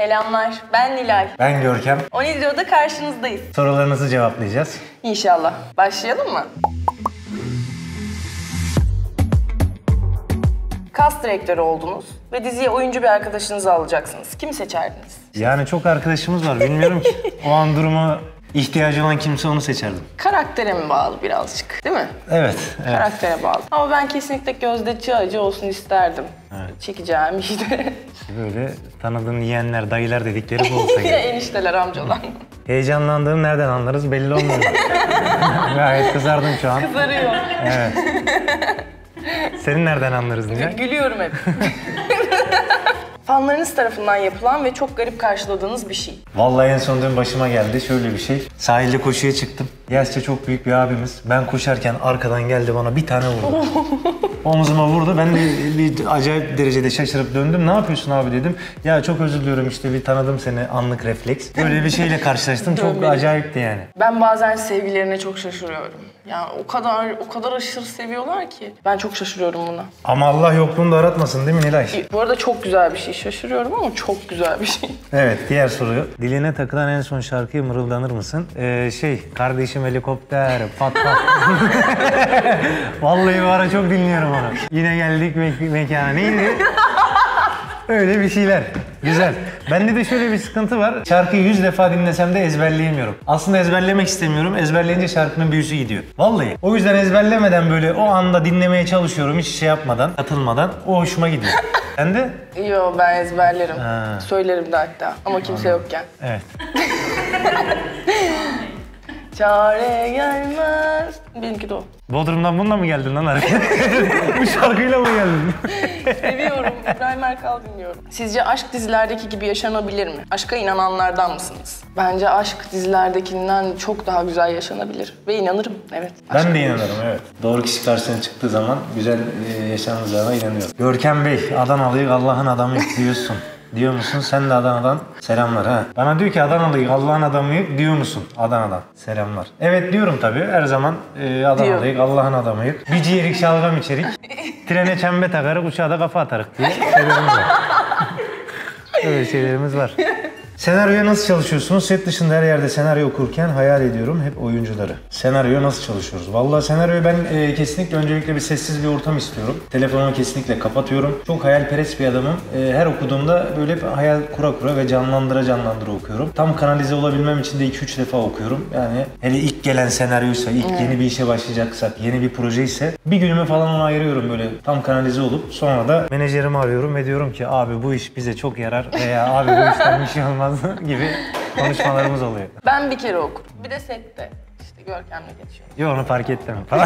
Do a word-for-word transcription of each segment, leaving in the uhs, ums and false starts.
Selamlar, ben Nilay. Ben Görkem. Onidio'da karşınızdayız. Sorularınızı cevaplayacağız. İnşallah. Başlayalım mı? Kas direktörü oldunuz ve diziye oyuncu bir arkadaşınızı alacaksınız. Kimi seçerdiniz? Yani çok arkadaşımız var, bilmiyorum ki. O an duruma ihtiyacı olan kimse onu seçerdim. Karaktere mi bağlı birazcık, değil mi? Evet, evet. Karaktere bağlı. Ama ben kesinlikle Gözde Çağcı olsun isterdim. Evet. Çekeceğim işte. Böyle tanıdığın yeğenler, dayılar dedikleri bu olsa gerek. Enişteler, amcalar. Heyecanlandığım nereden anlarız belli olmuyor. Gayet kızardım şu an. Kızarıyor. Evet. Senin nereden anlarız Nilay? Gülüyorum hep. Fanlarınız tarafından yapılan ve çok garip karşıladığınız bir şey. Vallahi en son dün başıma geldi şöyle bir şey. Sahilde koşuya çıktım. Yaşça çok büyük bir abimiz. Ben koşarken arkadan geldi bana bir tane vurdu. Omzuma vurdu. Ben de bir acayip derecede şaşırıp döndüm. Ne yapıyorsun abi dedim. Ya çok özür diliyorum işte bir tanıdım seni, anlık refleks. Böyle bir şeyle karşılaştım. Çok acayipti yani. Ben bazen sevgilerine çok şaşırıyorum. Yani o kadar o kadar aşırı seviyorlar ki. Ben çok şaşırıyorum buna. Ama Allah yokluğunu da aratmasın değil mi Nilay? Bu arada çok güzel bir şey. Şaşırıyorum ama çok güzel bir şey. Evet, diğer soru. Diline takılan en son şarkıyı mırıldanır mısın? Ee, şey, kardeşim helikopter, pat pat. Vallahi bu ara çok dinliyorum onu. Yine geldik me- mekana. Neydi? Öyle bir şeyler. Güzel. Bende de şöyle bir sıkıntı var. Şarkıyı yüz defa dinlesem de ezberleyemiyorum. Aslında ezberlemek istemiyorum. Ezberleyince şarkının büyüsü gidiyor. Vallahi. O yüzden ezberlemeden böyle o anda dinlemeye çalışıyorum. Hiç şey yapmadan, katılmadan. O hoşuma gidiyor. Sen de? Yo, ben ezberlerim. Ha. Söylerim de hatta. Ama kimse yokken. Evet. Çare gelmez. Benimki de o. Bodrum'dan bununla mı geldin lan hareket? Bu şarkıyla mı geldin? Seviyorum. İbrahim Erkal dinliyorum. Sizce aşk dizilerdeki gibi yaşanabilir mi? Aşka inananlardan mısınız? Bence aşk dizilerdekinden çok daha güzel yaşanabilir. Ve inanırım. Evet. Ben de inanırım, evet. Doğru kişi karşına çıktığı zaman güzel e, yaşanacağına inanıyorum. Görkem Bey, Adanalıyık Allah'ın adamıyık diyorsun. Diyor musun? Sen de Adana'dan selamlar ha. Bana diyor ki Adanalıyık Allah'ın adamıyık diyor musun? Adana'dan selamlar. Evet diyorum tabii. Her zaman e, Adanalıyık Allah'ın adamıyık. Bir ciğerik şalgam içerik. Trene çembe takarık, uçağa da kafa atarık diye şeylerimiz var. Öyle şeylerimiz var. Senaryoya nasıl çalışıyorsunuz? Set dışında her yerde senaryo okurken hayal ediyorum hep oyuncuları. Senaryoya nasıl çalışıyoruz? Vallahi senaryoyu ben e, kesinlikle öncelikle bir sessiz bir ortam istiyorum. Telefonumu kesinlikle kapatıyorum. Çok hayalperest bir adamım. E, her okuduğumda böyle hep hayal kura kura ve canlandıra canlandıra okuyorum. Tam kanalize olabilmem için de iki üç defa okuyorum. Yani hele ilk gelen senaryoysa, ilk hmm. yeni bir işe başlayacaksak, yeni bir proje ise bir günümü falan ona ayırıyorum böyle tam kanalize olup. Sonra da menajerimi arıyorum ve diyorum ki abi bu iş bize çok yarar veya abi bu işten bir şey olmaz gibi konuşmalarımız oluyor. Ben bir kere okurum. Bir de sette. İşte Görkem'le geçiyorum. Yok onu fark ettim falan.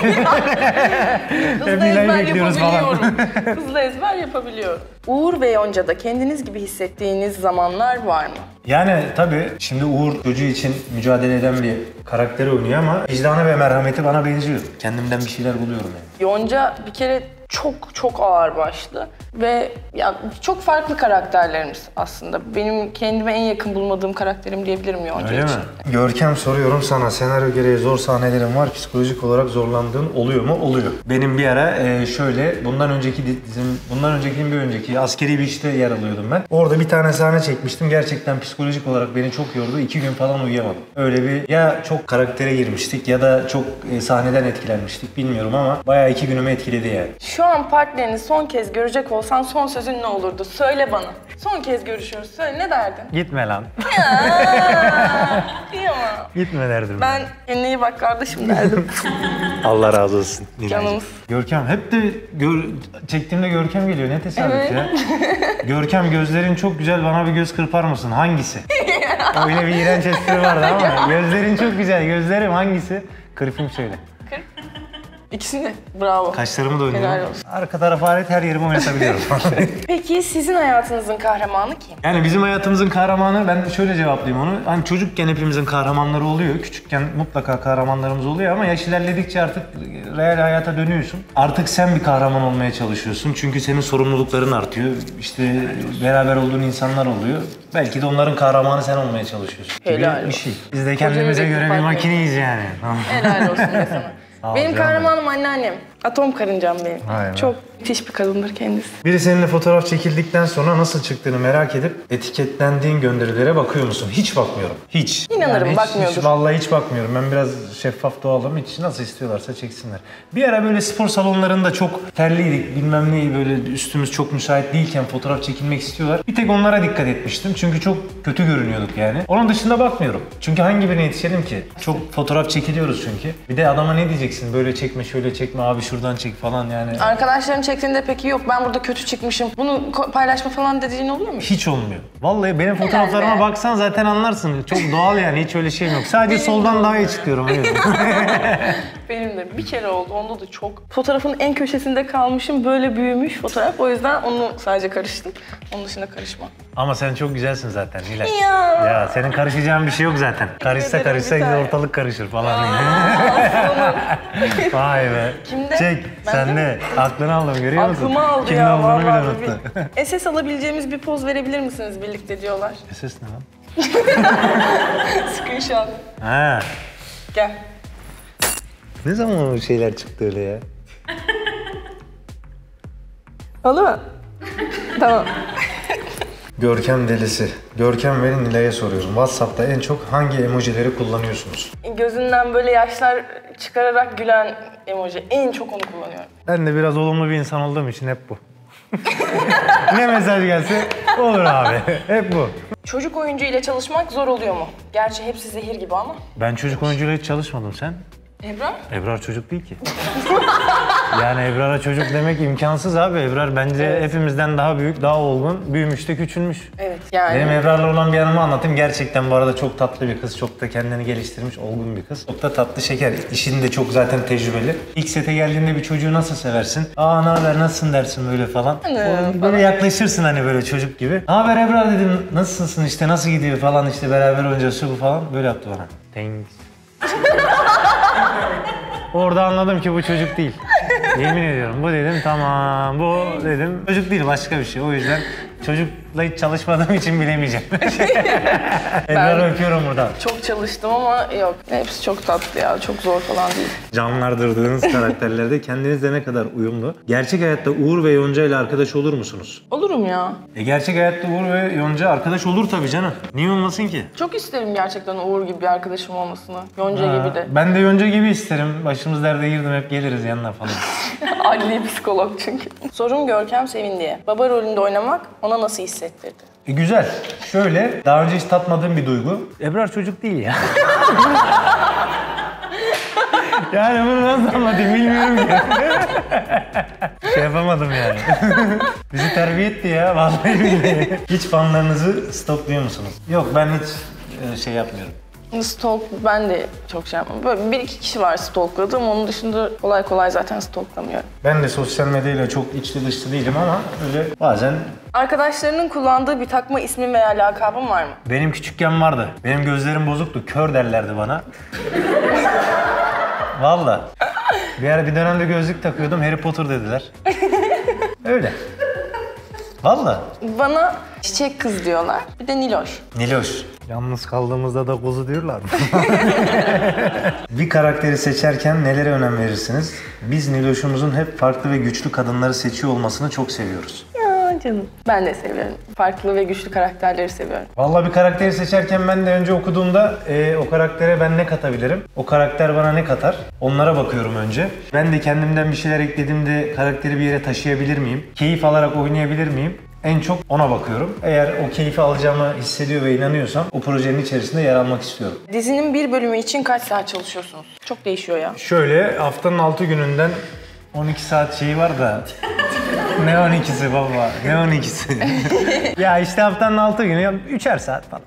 Hızlı ezber yapabiliyorum. Hızlı ezber yapabiliyorum. Uğur ve Yonca'da kendiniz gibi hissettiğiniz zamanlar var mı? Yani tabii şimdi Uğur çocuğu için mücadele eden bir karakteri oynuyor ama vicdanı ve merhameti bana benziyor. Kendimden bir şeyler buluyorum yani. Yonca bir kere çok çok ağırbaşlı ve ya çok farklı karakterlerimiz aslında. Benim kendime en yakın bulmadığım karakterim diyebilirim Yonca Öyle için. mi? Görkem soruyorum sana. Senaryo gereği zor sahnelerim var. Psikolojik olarak zorlandığın oluyor mu? Oluyor. Benim bir ara e, şöyle bundan önceki dizim, bundan önceki bir önceki askeri bir işte yer alıyordum ben. Orada bir tane sahne çekmiştim. Gerçekten psikolojik olarak beni çok yordu. İki gün falan uyuyamadım. Öyle bir ya çok karaktere girmiştik ya da çok e, sahneden etkilenmiştik bilmiyorum ama bayağı iki günümü etkiledi yani. Şu an partnerini son kez görecek olsan son sözün ne olurdu? Söyle bana. Son kez görüşüyoruz. Söyle, ne derdin? Gitme lan. Ya, kıyamam. Gitme derdim. Ben kendine iyi bak kardeşim derdim. Allah razı olsun. Canımız. Görkem hep de gör, çektiğimde Görkem geliyor. Ne tesadüf evet. ya. Görkem gözlerin çok güzel, bana bir göz kırpar mısın? Hangisi? Öyle bir iğrenç espri vardı ama gözlerin çok güzel. Gözlerim hangisi? Kırpayım şöyle. Kırp. İkisini de. Bravo. Kaşlarımı da oynuyorum. Arka tarafa alet her yerimi oynatabiliyorum. Peki sizin hayatınızın kahramanı kim? Yani bizim hayatımızın kahramanı, ben şöyle cevaplayayım onu. Hani çocukken hepimizin kahramanları oluyor. Küçükken mutlaka kahramanlarımız oluyor ama yaş ilerledikçe artık real hayata dönüyorsun. Artık sen bir kahraman olmaya çalışıyorsun. Çünkü senin sorumlulukların artıyor. İşte beraber olduğun insanlar oluyor. Belki de onların kahramanı sen olmaya çalışıyorsun. Helal bir şey. Biz de kendimize göre bir makineyiz yani. Helal olsun be sana. Benim kahramanım anneannem. Atom karıncam benim. Vay be. Çok müthiş bir kadındır kendisi. Biri seninle fotoğraf çekildikten sonra nasıl çıktığını merak edip etiketlendiğin gönderilere bakıyor musun? Hiç bakmıyorum. Hiç. İnanırım, hiç, bakmıyordur. Hiç, vallahi hiç bakmıyorum. Ben biraz şeffaf doğalım. Hiç nasıl istiyorlarsa çeksinler. Bir ara böyle spor salonlarında çok terliydik. Bilmem neyi böyle üstümüz çok müsait değilken fotoğraf çekilmek istiyorlar. Bir tek onlara dikkat etmiştim. Çünkü çok kötü görünüyorduk yani. Onun dışında bakmıyorum. Çünkü hangi birine yetişelim ki? Çok fotoğraf çekiliyoruz çünkü. Bir de adama ne diyeceksin? Böyle çekme, şöyle çekme, abi şuradan çek falan yani. Arkadaşların çektiğinde peki yok ben burada kötü çıkmışım. Bunu ko- paylaşma falan dediğin oluyor mu? Hiç olmuyor. Vallahi benim fotoğraflarıma Herhalde. baksan zaten anlarsın. Çok doğal yani, hiç öyle şeyim yok. Sadece Benim soldan de daha iyi oluyor. çıkıyorum. o yüzden. Benim de bir kere oldu. Onda da çok. Fotoğrafın en köşesinde kalmışım. Böyle büyümüş fotoğraf. O yüzden onu sadece karıştım. Onun dışında karışmam. Ama sen çok güzelsin zaten Nilay. Ya. Ya senin karışacağın bir şey yok zaten. Karışsa ederim, karışsa bir yine tane. ortalık karışır falan. Vay be. Kimde? Çek. Bende Sen mi? de. Aklını aldım, görüyor musun? Aklıma aldı Kimin ya. olduğunu bile vallahi unuttu. bir- S S alabileceğimiz bir poz verebilir misiniz birlikte diyorlar. Ses ne lan? Screenshot. Ha. Gel. Ne zaman o şeyler çıktı öyle ya? Oldu mu? Tamam. Görkem delisi. Görkem ve Nilay'a soruyorum. WhatsApp'ta en çok hangi emojileri kullanıyorsunuz? Gözünden böyle yaşlar çıkararak gülen emoji. En çok onu kullanıyorum. Ben de biraz olumlu bir insan olduğum için hep bu. Ne mesaj gelse olur abi. Hep bu. Çocuk oyuncu ile çalışmak zor oluyor mu? Gerçi hepsi zehir gibi ama. Ben çocuk oyuncuyla hiç çalışmadım, sen? Ebrar? Ebrar çocuk değil ki. Yani Ebrar'a çocuk demek imkansız abi. Ebrar bence Evet. hepimizden daha büyük, daha olgun, büyümüş de küçülmüş. Evet yani. Benim Ebrar'la olan bir anımı anlatayım. Gerçekten bu arada çok tatlı bir kız. Çok da kendini geliştirmiş, olgun bir kız. Çok da tatlı şeker. İşinde de çok zaten tecrübeli. İlk sete geldiğinde bir çocuğu nasıl seversin? Aa ne haber, nasılsın dersin böyle falan. Anam, Böyle yaklaşırsın hani böyle çocuk gibi. Ne haber Ebrar dedim. Nasılsın işte, nasıl gidiyor falan, işte beraber oynayacağız şu bu falan. Böyle yaptı bana. Thanks. Orada anladım ki bu çocuk değil. Yemin ediyorum. Bu dedim tamam. Bu dedim çocuk değil, başka bir şey. O yüzden çocukla hiç çalışmadığım için bilemeyeceğim. Ebrar'ı öpüyorum buradan. Çok çalıştım ama yok. Hepsi çok tatlı ya. Çok zor falan değil. Canlandırdığınız karakterlerde kendinizle ne kadar uyumlu? Gerçek hayatta Uğur ve Yonca ile arkadaş olur musunuz? Olurum ya. E gerçek hayatta Uğur ve Yonca arkadaş olur tabii canım. Niye olmasın ki? Çok isterim gerçekten Uğur gibi bir arkadaşım olmasını. Yonca Ha, gibi de. Ben de Yonca gibi isterim. Başımız derde girdim, hep geliriz yanına falan. Adli psikolog çünkü. Sorum Görkem Sevindi'ye. Baba rolünde oynamak ona nasıl hissettirdi? E güzel. Şöyle, daha önce hiç tatmadığım bir duygu. Ebrar çocuk değil ya. Yani bunu nasıl anlatayım bilmiyorum ki. Şey yapamadım yani. Bizi terbiye etti ya vallahi billahi. Hiç fanlarınızı stokluyor musunuz? Yok, ben hiç e, şey yapmıyorum. Stalk ben de çok şey yapmam. Böyle bir iki kişi var stalkladığım. Onun dışında kolay kolay zaten stalklamıyorum. Ben de sosyal medyayla çok içli dışlı değilim ama öyle bazen... Arkadaşlarının kullandığı bir takma ismin veya lakabın var mı? Benim küçükken vardı. Benim gözlerim bozuktu. Kör derlerdi bana. Vallahi. Bir ara bir dönemde gözlük takıyordum. Harry Potter dediler. Öyle. Vallahi. Bana çiçek kız diyorlar. Bir de Niloş. Niloş. Yalnız kaldığımızda da kuzu diyorlar mı? Bir karakteri seçerken nelere önem verirsiniz? Biz Niloş'umuzun hep farklı ve güçlü kadınları seçiyor olmasını çok seviyoruz. Ya canım. Ben de seviyorum. Farklı ve güçlü karakterleri seviyorum. Vallahi bir karakteri seçerken ben de önce okuduğumda e, o karaktere ben ne katabilirim? O karakter bana ne katar? Onlara bakıyorum önce. Ben de kendimden bir şeyler eklediğimde karakteri bir yere taşıyabilir miyim? Keyif alarak oynayabilir miyim? En çok ona bakıyorum. Eğer o keyfi alacağımı hissediyor ve inanıyorsam o projenin içerisinde yer almak istiyorum. Dizinin bir bölümü için kaç saat çalışıyorsunuz? Çok değişiyor ya. Şöyle haftanın altı gününden on iki saat şeyi var da ne on ikisi baba, ne on ikisi? Ya işte haftanın altı günü üçer saat falan.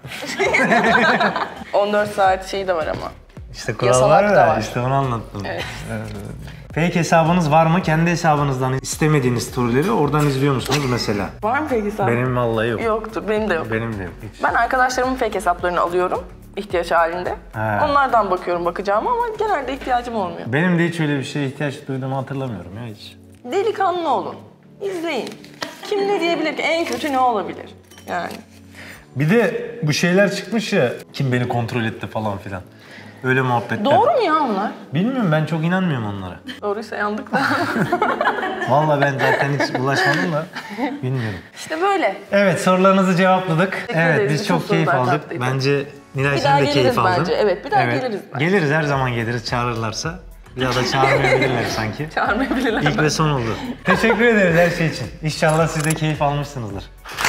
on dört saat şeyi de var ama. İşte kural Yasalak var da ya, var. işte onu anlattım. Evet. Fake hesabınız var mı? Kendi hesabınızdan istemediğiniz storyleri oradan izliyor musunuz mesela? Var mı fake hesap? Benim vallahi yok. Yoktur, benim de yok. Benim de yok hiç. Ben arkadaşlarımın fake hesaplarını alıyorum ihtiyaç halinde. He. Onlardan bakıyorum bakacağım ama genelde ihtiyacım olmuyor. Benim de hiç öyle bir şeye ihtiyaç duyduğumu hatırlamıyorum ya hiç. Delikanlı olun. İzleyin. Kim ne diyebilir ki? En kötü ne olabilir? Yani. Bir de bu şeyler çıkmış ya, kim beni kontrol etti falan filan. Öyle muhabbetler. Doğru mu ya onlar? Bilmiyorum, ben çok inanmıyorum onlara. Doğruysa yandık da. Vallahi ben zaten hiç ulaşmadım da bilmiyorum. İşte böyle. Evet, sorularınızı cevapladık. Teşekkür Evet, ederiz. biz Bütün çok keyif sorular aldık. tatlıydı. Bence Nilay Bir sen daha de geliriz keyif aldın. bence. Evet, bir daha geliriz bence. Geliriz, her zaman geliriz çağırırlarsa. Bir daha da çağırmayabilirler sanki. Çağırmayabilirler. İlk ve son oldu. Teşekkür ederiz her şey için. İnşallah siz de keyif almışsınızdır.